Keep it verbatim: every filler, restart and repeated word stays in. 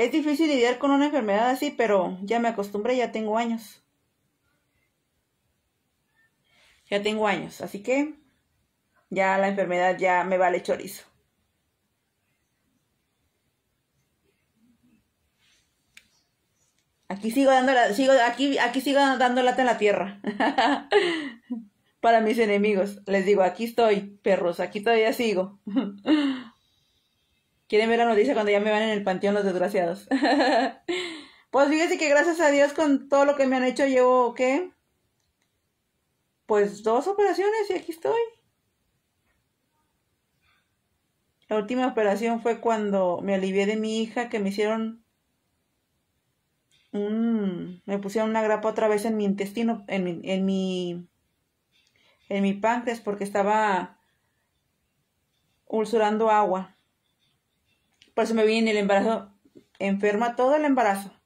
Es difícil lidiar con una enfermedad así, pero ya me acostumbré, ya tengo años. Ya tengo años, así que ya la enfermedad ya me vale chorizo. Aquí sigo dando la, sigo, aquí, aquí sigo dando lata en la tierra. Para mis enemigos. Les digo, aquí estoy, perros, aquí todavía sigo. Quieren ver la noticia cuando ya me van en el panteón los desgraciados. Pues fíjense que gracias a Dios con todo lo que me han hecho llevo, ¿qué? Pues dos operaciones y aquí estoy. La última operación fue cuando me alivié de mi hija, que me hicieron un... me pusieron una grapa otra vez en mi intestino, en mi, en mi, en mi páncreas, porque estaba ulcerando agua. Por eso me vi en el embarazo enferma todo el embarazo.